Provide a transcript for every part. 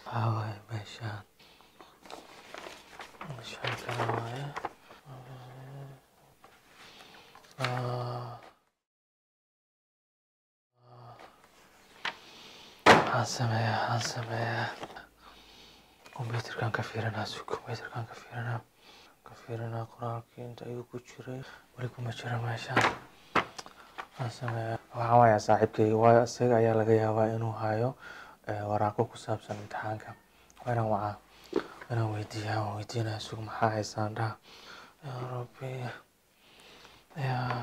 هاي ماشان ماشان كوايا حاسمية كمبيوتر كان كفيرنا كمبيوتر كان كفيرنا قراركي انت ايو كجري ولكم ما جرى ماشان حاسمية waxaa waaya saaxiibkay waayo isaga ayaa laga yaabaa inuu hayo waraaqo ku saabsan imtixaanka waana inaan weydiinaa suug maxaa haysaan dhaha yaa rabbi yaa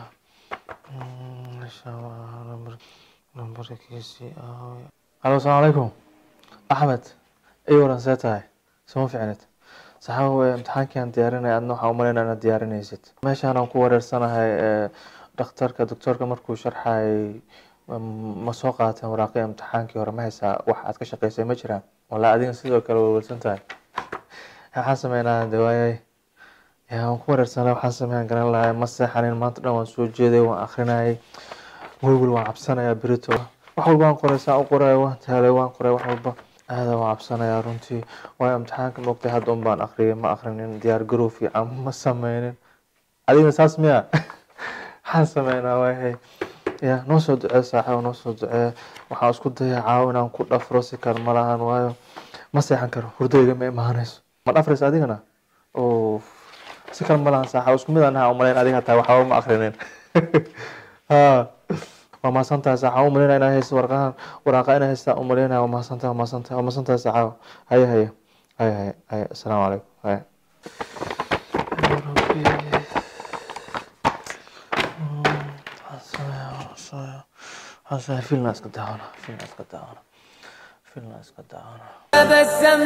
nambarkiisii aawe halo asalaamu calaykum axmed ii waran see tahay suma ficnid saxaabo imtixaankii aan diyaarinaya adna waxaa u malaynaa inaad diyaarinaysid meeshaan aan ku wareersanahay doctorka markuu sharxayay ma soo qaateen waraaqii imtixaankii hore ma haysaa wax aad ka shaqaysay ma jiraan walaa adiga sidoo kale walwalsan tahay waxaan sameynaa dawaayay waan ku wareersanay waxaan sameyn garan lahay ma seexanin maanta dhan waan soo jeeday waan akrinayay walwal waan cabsanayaa berito wax walba waan qoray saa u qoray waan taalay waan qoray wax walba aada waan cabsanayaa runtii waayo imtixaanka moogtay hadda un baan akhriyay ma akhrinin diyaar garow fiican ma sameynin adigna saas miya waxaan sameynaa waayay ya noo soo ducee saaxiib noo soo ducee waxaan isku dayaa caaw inaan ku dhafro si kale ma lahan waayo ma seexan karo hurdayga ma imaanayso ma dhafraysa adigana oo si kale ma lahan saaxiib isku mid aan ahaa umaleyn adiga hataa waxba ma akhrinin waa mahadsantahay saaxiib umaleynaa inaa hayso waraaqa inaa haystaa umaleynaa waa mahadsantahay saaxiib haye assalaamu calaykum haye فيلم اسكت دعونا تبسم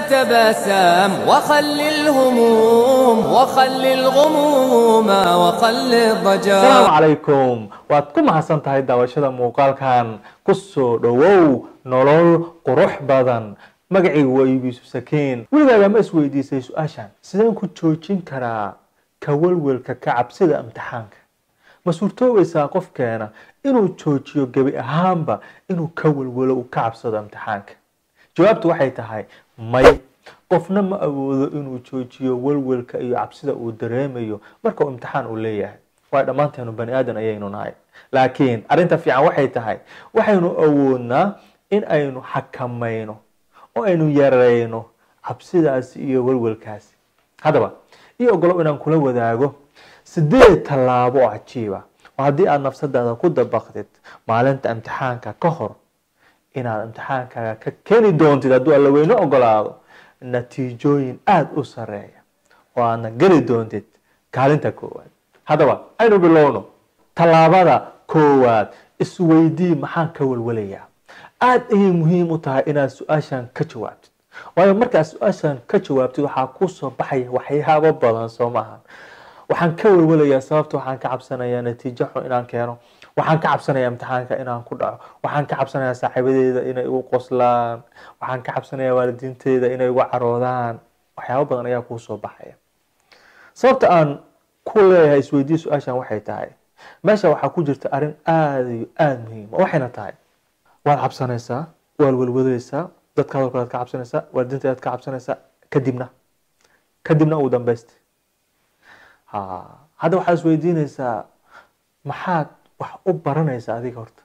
وخل الهموم وخل الغموم وخل الضجر. السلام عليكم وادكم حسن تهي داوشدا موقالكان كسو دhowow nolol qurux badan magacaygu waa Yuusuf Sakiin weligaa ma isweydiisay su'aashan sideen ku joojin karaa ka walwalka ka cabsida imtixaanka ma suurtoobaysaa qofkeena inuu joojiyo gabi ahaanba inuu ka walwalo u ka cabsado imtixaanka jawaabtu waxay tahay may qofna ma awoodo inuu joojiyo walwalka iyo cabsida uu dareemayo marka uu imtixaan u leeyahay waa dhamaanteenu bani aadan ayaynu nahay laakiin arinta fiican waxay tahay waxaynu awoodnaa in aynu xakamayno oo aynu yareyno cabsidaas iyo walwalkaas hadaba iyo ogolow inaan kula wadaago 8 tallaabo oo cajiib ah oo haddii aad nafsadaada ku dabaqdid maalinta imtixaanka ka hor inaad imtixaankaaga ka keeni doontid hadduu alla weyne ogolaado natiijooyin aad u sareeya oo aadna geli doontid kaalinta koowaad haddaba aynu bilowno tallaabada koowaad isweydii maxaan ka walwalayaa aad ayay muhiim u tahay inaad su-aashan ka jawaabtid waayo markaad su-aashan ka jawaabtid waxaa ku soo baxaya waxyaabo badan soo maahan waxaan ka walwalayaa sababta waxaan ka cabsanayaa natiijo xun inaan keeno waxaan ka cabsanayaa imtixaanka inaan ku dhaco waxaan ka cabsanayaa saaxiibadeeda inay igu qoslaan waxaan ka cabsanayaa waalidiinteeda inay igu caroodaan waxyaabo badan ayaa kuu soo baxaya sababta aan ku leeyahay isweydii su-aashan waxay tahay meesha waxaa ku jirta arrin aada iyo aada muhiim waxayna tahay waad cabsanaysaa waad walwalaysaa dadka hadalkoodaad ka cabsanaysaa waalidiinteedaad ka cabsanaysaa kadibna ugu dambaysta hadda waxaad isweydiinaysaa maxaad wax u baranaysaa adiga horta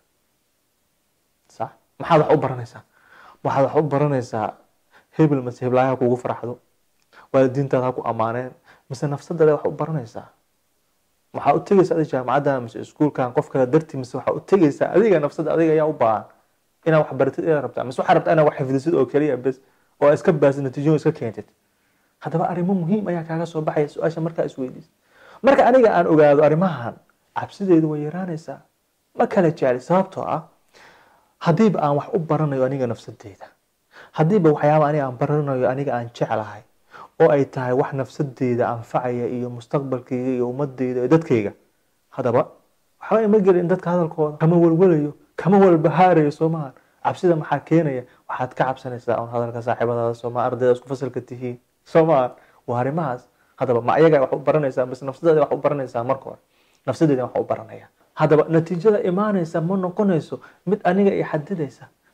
sax maxaad wax u baranaysaa waxaad wax u baranaysaa hebel mase heblaaha kugu farxdo waalidiintaada ha ku ammaaneen mise nafsadaada wax u baranaysaa waxaa u tegaysaa adiga jaamacadda mise iskuulkan qof kale dartii mise waxaa u tegaysaa adiga nafsada adiga ayaa u baahan inaad wax baratid inaad rabtaa mise waxaad rabtaa inaad wax xifdisid oo keliya bes oo iska baasid natiijooyin iska keentid haddaba arrimo muhiim ayaa kaaga soo baxaya su-aasha markaa isweydiis marka aniga aan ogaado arrimahan cabsideedu way yaraanaysaa ma kala jecli sababtoo ah haddiiba aan wax u baranayo aniga nafsadeyda haddiiba waxyaaba aniga aan baranayo aniga aan jeclahay oo ay tahay wax nafsadeyda anfacaya iyo mustaqbalkayga iyo ummadeyda iyo dadkayga haddaba waxba ima gelin dadka hadalkooda kama walwalayo kama walbahaarayo soo maahan cabsida maxaa keenaya waxaad ka cabsanaysaa un hadalka saaxiibadaada soo maahan ardayda isku fasalka tihiin soo maahan waa arrimahaas haddaba ma ayaga wax u baranaysaa mise nafsadeeda wax u baranaysaa marka hore nafsadeeda wax u baranaya haddaba natiijada imaanaysa ma noqonayso mid aniga ay xadidaysa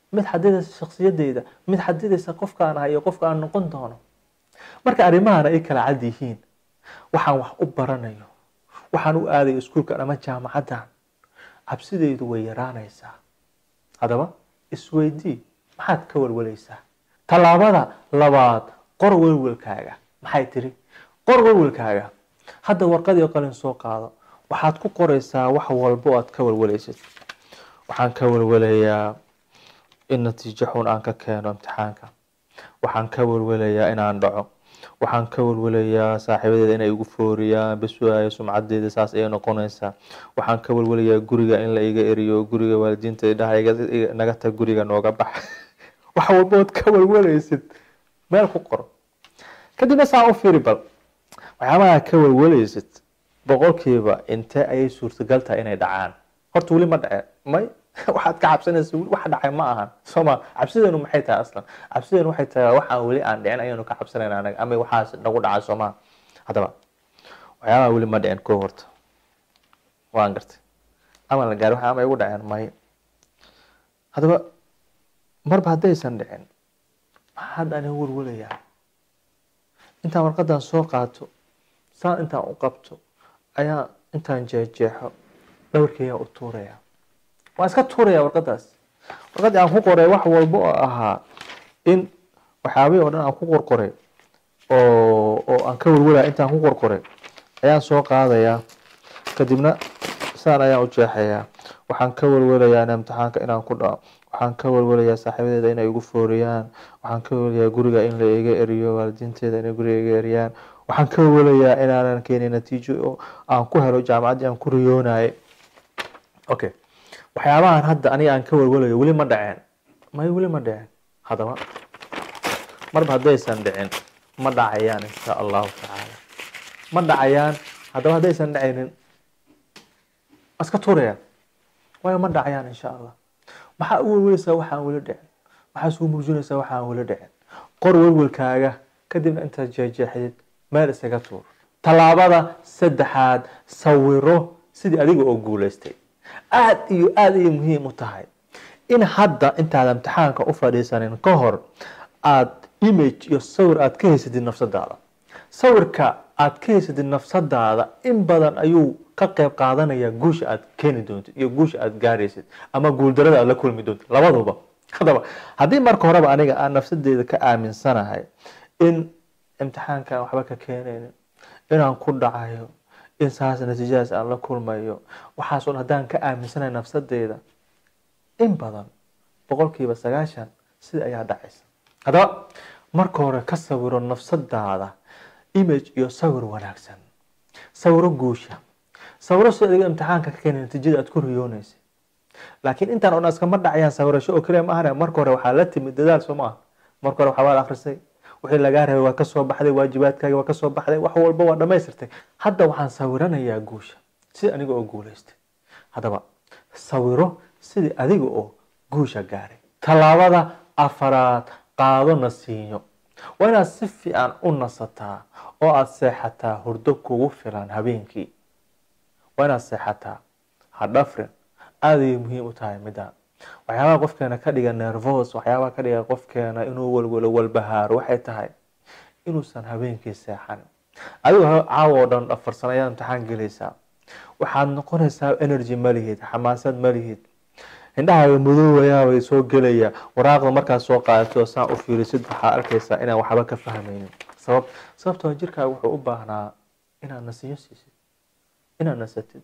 mid xadidaysa shakhsiyadeyda, mid xadidaysa qofka aan ahay iyo qofka aan noqon doono. marka arrimahana ay kala cad yihiin, waxaan wax u baranayo, waxaan u aadayo iskuulka ama jaamacaddan, cabsideydu way yaraanaysaa. haddaba isweydii, maxaad ka walwalaysaa? tallaabada labaad, qor walwalkaaga. maxay tiri? qor walwalkaaga. hadda warqad iyo qalin soo qaado, waxaad ku qoraysaa wax walba oo aad ka walwalaysid. waxaan ka walwalayaa in natiijo xun aan ka keeno imtixaanka. waxaan ka walwalayaa inaan dhaco. waxaan ka walwalayaa saaxiibadeeda inay igu fooriyaan, bas waayo sumcadeeda saas ayay noqonaysaa. waxaan ka walwalayaa guriga in la iga eriyo, guriga waalidiinta dhaha naga tag, guriga nooga bax. wax walba ood ka walwalaysid meel ku qor. kadibna saa u fiiri bal waxyaabaha ka walwalaysid boqolkiiba intee ayay suurtagal tahay inay dhacaan. horta weli ma dhaceen may waxaad ka cabsanaysa wax dhacay ma ahan sooma. cabsideenu maxay tahay aslan? cabsideenu waxay tahay waxaan weli aan dhicin ayaynu ka cabsanayna anaga, ama waxaas nagu dhacay sooma. haddaba waxyaabaha weli ma dhicin koo horta waan gartay, ama la gaari waxa ama igu dhaceen may. haddaba marba haddaysan dhicin maxaad aniga walwalayaa? intaan warqadan soo qaato, saan intaan u qabto ayaa intaan jeexjeexo dhowrkayga u tuuraya. waan iska tuuraya warqadaas. warqadii aan ku qoray wax walba oo ahaa in waxyaabihii oo dhan aan ku qorqoray oo aan ka walwalaya intaan ku qorqoray ayaan soo qaadayaa. kadibna saan ayaan u jeexayaa. waxaan ka walwalayaa imtixaanka inaan ku dhaco. waxaan ka walwalayaa saaxiibadeeda inay igu fooriyaan. waxaan ka walwalayaa guriga in la iga eriyo, waalidiinteeda inay guriga iga eriyaan. waxaan ka walwalayaa inaanan keenin natiijo oo aan ku helo jaamacaddii aan ku riyoonayay. okay, waxyaabahan hadda aniga aan ka walwalayo weli ma dhaceen may? weli ma dhaceen. haddaba marba haddaysan dhicin ma dhacayaan insha allahu tacaala, ma dhacayaan. haddaba haddaysan dhacaynin iska tuurayaan, waayo ma dhacayaan insha allah. maxaa u walwalaysaa waxaan weli dhicin? maxaa isku murjinaysaa waxaan weli dhicin? qor walwalkaaga, kadibna intaad jeexjeexdid meel isaga tuur. tallaabada saddexaad, sawiro sidii adiga oo guulaystay. aad iyo aad ayay muhiim u tahay in hadda intaad imtixaanka u fadhiisanin ka hor aad image iyo sawir aad ka haysatid nafsadaada. sawirka aad ka haysatid nafsadaada in badan ayuu ka qayb qaadanaya guusha aad keeni doontid iyo guusha aad gaaraysid ama guuldarada aad la kulmi doontid labaduba. haddaba haddii marka horeba aniga aan nafsadeeda ka aaminsanahay in imtixaanka waxba ka keenaynin, inaan ku dhacayo, in saas natiijadaas aan la kulmayo, waxaas oo haddaan ka aaminsanahay nafsadeeda, in badan boqolkiiba 90 sida ayaa dhacaysa. haddaba marka hore ka sawiro nafsadaada image iyo sawir wanaagsan. sawiro guusha, sawiro sida adiga imtixaanka ka keenay natiijada aad ku riyoonaysa. laakiin intaan oo iska ma dhacayaan sawirasho oo kaliya ma ahan. marka hore waxaa la timid dadaal soo maaha. marka hore waxaa la akhrisay, wixii lagaa rabay waa ka soo baxday, waajibaadkaaga waa ka soo baxday, wax walba waa dhamaystirtay. hadda waxaan sawiranayaa guusha sida aniga oo guulaystay. haddaba sawiro sidii adiga oo guusha gaaray. tallaabada afaraad, qaado nasiinyo. waa inaad si fiican u nasataa oo aad seexataa hurdo kugu filan habeenkii. waa inaad seexataa, ha dhafrin. aad ayay muhiim u tahay midaan. waxyaabaha qofkeena ka dhiga nervous, waxyaabaha ka dhiga qofkeena inuu walbahaaro waxay tahay inuusan habeenkii seexan. adigu caawa oo dhan dhafarsan ayaad imtixaan gelaysaa. waxaad noqonaysaa energy ma lihid, xamaasad ma lihid, indhahaaga madoobayaa way soo gelaya. waraaqda markaad soo qaadato saan u fiirisid waxaa arkaysaa inaan waxba ka fahmaynin. sababtoo jirkaaga wuxuu u baahnaa inaad nasiyo siisid, inaad nasatid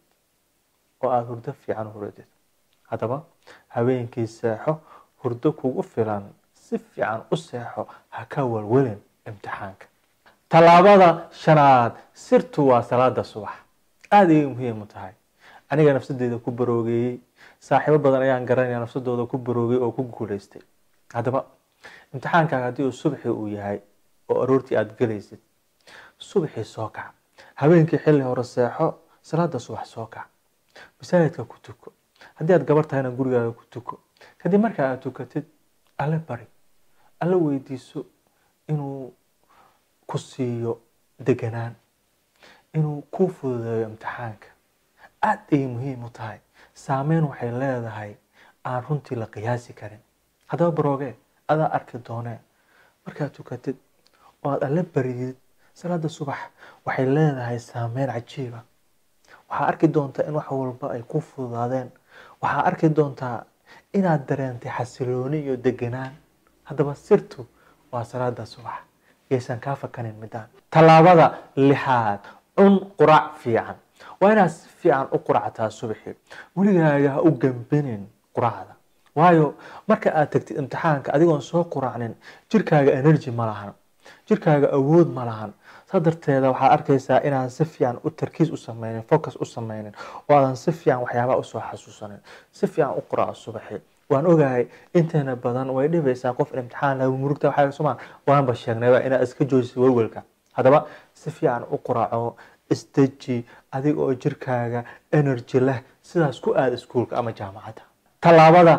oo aad hurdo fiican huradid. haddaba habeenkii seexo, hurdo kugu filan, si fiican u seexo, ha ka walwalin imtixaanka. tallaabada shanaad, sirtu waa salaada subax. aad ayay muhiim u tahay. aniga nafsadeeda ku baroogeeyey, saaxiibo badan ayaan garanaya nafsadooda ku baroogay oo ku guulaystay. haddaba imtixaankaaga haddii uu subaxii uu yahay oo aroortii aad gelaysid, subaxii soo kac. habeenkii xilli hore seexo, salaada subax soo kac. masaajidka ku tuko. haddii aad gabar tahayna gurigaaga ku tuko. kadib markaa aad tukatid, alle bari, alle weydiiso inuu ku siiyo deganaan, inuu ku fududeeyo imtixaanka. aad ayay muhiim u tahay. saameyn waxay leedahay aan runtii la qiyaasi karin. haddaba barooge adaa arki doonee markaad tukatid oo aad alle baridid salaada subax waxay leedahay saameyn cajiiba. waxaa arki doontaa in wax walba ay ku fududaadeen. waxaa arki doontaa inaad dareentay xasilooni iyo deganaan. haddaba sirtu waa salaada subax, yaysan kaa fakanin midaan. tallaabada 6 cun quraac fiican. waa inaad si fiican u quraactaa subaxii. weligaaga ha u gambinin quraacda, waayo marka aad tagtid imtixaanka adigoon soo quraacnin jirkaaga energy ma lahan, jirkaaga awood ma lahan. saa darteeda waxaad arkaysaa inaan si fiican u tarkiis u sameynin, focus u sameynin, oo aadan si fiican waxyaabaha usoo xasuusanin. si fiican u quraaco subaxii. waan ogahay inteena badan way dhibaysaa qof imtixaan lagu murugta waxaa sumaan waanba sheegnayba inaad iska joojiso welwelka. haddaba si fiican u quraaco, isdeji adiga oo jirkaaga energy leh, sidaas ku aad iskuulka ama jaamacadda. tallaabada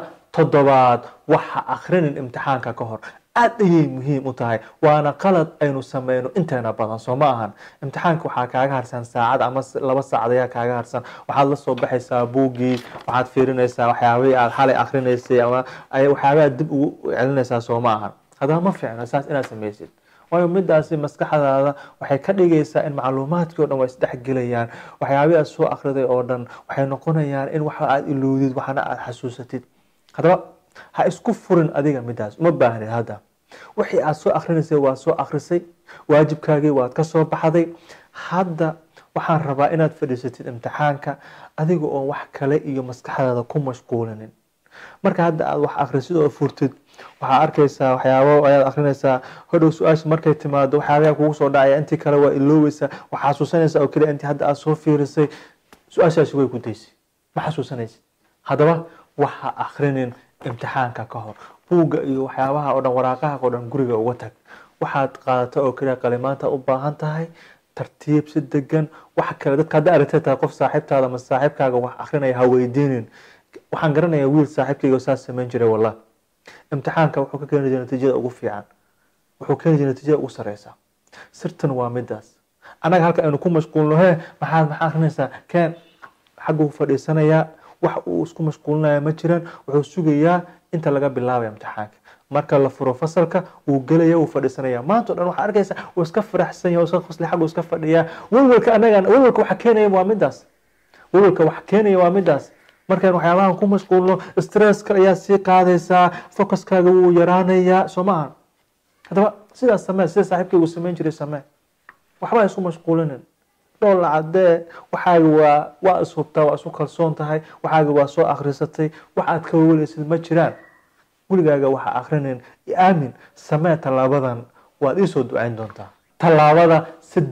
7 waxa akhrinin imtixaanka ka hor aad ayay muhiim u tahay, waana qalad aynu sameyno inteena badan soo ma ahan. imtixaanka waxaa kaaga harsan saacad ama 2 saacad ayaa kaaga harsan. waxaad la soo baxaysaa buuggii, waxaad fiirinaysaa waxyaabihii aad xalay akhrinaysay ama waxyaabaha dib ugu celinaysaa soo ma ahan. haddaba ma fiicna saas inaad samaysid, waayo midaasi maskaxdaada waxay ka dhigaysaa in macluumaadkii oo dhan way isdhexgelayaan. waxyaabihii aad soo akhriday oo dhan waxay noqonayaan in waxa aad ilowdid waxna aad xasuusatid. haddaba ha isku furin adiga midaas, uma baahnid. hadda wixii aad soo akhrinaysay waa soo akhrisay, waajibkaagii waad ka soo baxday. hadda waxaan rabaa inaad fadhiisatid imtixaanka adiga oo wax kale iyo maskaxdaada ku mashquulinin. marka hadda aad wax akhrisid oo furtid waxaa arkaysaa waxyaabo ayaad akhrinaysaa, hodhow su-aasha markay timaado waxyaabaha kugu soo dhacaya intii kale waa ilooweysaa. waxaa xasuusanaysaa oo keliya intii hadda aad soo fiirisay, su-aashaasi way ku daysay, ma xasuusanaysid. haddaba waxa akhrinin imtixaanka ka hor. buugga iyo waxyaabaha oo dhan, waraaqaha oo dhan guriga uga tag. waxaad qaadataa oo keliya qalimaanta u baahan tahay, tartiib si degan. waxa kale dadka hadda aragtay tahay qof saaxiibtaada ama saaxiibkaaga wax akhrinaya ha weydiinin. waxaan garanayaa wiil saaxiibkayga saas samayn jiray wallah. imtixaanka wuxuu ka keeni jiray natiijada ugu fiican, wuxuu keeni jiray natiijada ugu sareysa. sirtan waa midaas. anaga halka aynu ku mashquulno maxaa akhrinaysaa keen xaggu fadhiisanayaa, wax uu isku mashquulinaya ma jiraan. wuxuu sugayaa inta laga bilaabayo imtixaanka. marka la furo fasalka uu gelaya uu fadhiisanaya. maanta oo dhan waxaa arkaysaa uu iska faraxsan yahay, iska qosli xaggu iska fadhiyaa. welwelka waxa keenaya waa midaas. welwelka waxa keenaya waa midaas. markaan waxyaabahan ku mashquulno stresska ayaa sii qaadaysaa, focuskaaga wuu yaraanayaa soo maahan. haddaba sidaas samee, sida saaxiibkaygu samayn jiray samee. waxba isku mashquulinin. dhoolla cadee, waxaaga waa ishubtaa, waa isu kalsoon tahay, waxaaga waa soo akhrisatay, wax aad ka welweleysid ma jiraan. weligaaga waxa akhrinin, aamin. samee tallaabadan, waad ii soo ducayn doontaa. tallaabada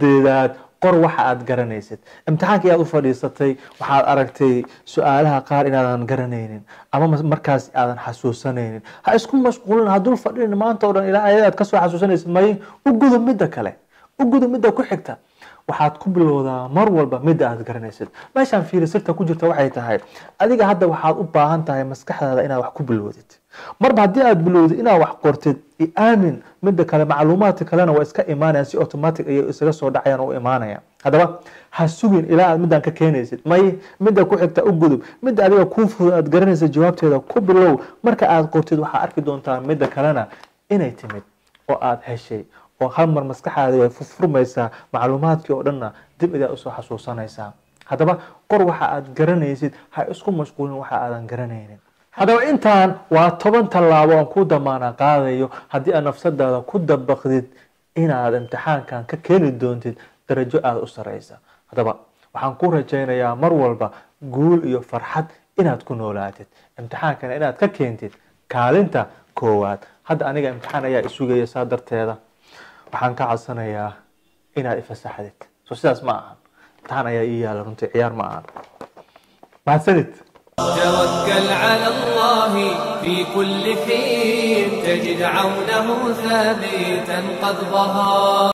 8 qor waxa aad garanaysid. imtixaankii aad u fadhiisatay waxaad aragtay su-aalaha qaar inaadan garanaynin ama markaas aadan xasuusanaynin. ha isku mashquulin, ha dul fadhinin maanta oo dhan ilaa ayaad ka soo xasuusanaysid. may u gudub midda kale, u gudub midda ku xigta. waxaad ku bilowdaa mar walba midda aad garanaysid. meeshaan fiiri sirta ku jirta waxay tahay adiga hadda waxaad u baahan tahay maskaxdaada inaad wax ku bilowdid. marba haddii aad bilowdid inaad wax qortid, aamin midda kale macluumaadka kalena waa iska imaanayaan, si automatic ayay isaga soo dhacayaan oo imaanayaan. haddaba ha sugin ilaa aad middan ka keenaysid. may midda ku xigta u gudub. midda adiga kuu fudud aad garanaysid jawaabteeda ku bilow. marka aad qortid waxaa arki doontaa midda kalena inay timid oo aad heshay, oo hal mar maskaxaada way furmaysaa, macluumaadkii oo dhanna dib idaad usoo xasuusanaysaa. haddaba qor waxa aad garanaysid, ha isku mashquulin waxa aadan garanaynin. haddaba intaan waa 10 tallaabo aan ku damaana qaadayo haddii aad nafsadaada ku dabaqdid inaad imtixaankan ka keeni doontid darajo aad u sareysa. haddaba waxaan ku rajaynayaa mar walba guul iyo farxad inaad ku noolaatid, imtixaankana inaad ka keentid kaalinta 1. hadda aniga imtixaan ayaa isugaya, saa darteeda waxaan ka codsanayaa inaad ifasaxdid. soo sidaas ma ahan. imtixaan ayaa ii yaala runtii, ciyaar ma ahan. mahadsanid. توكل على الله في كل حين تجد عونه ثابتا قد ظهر.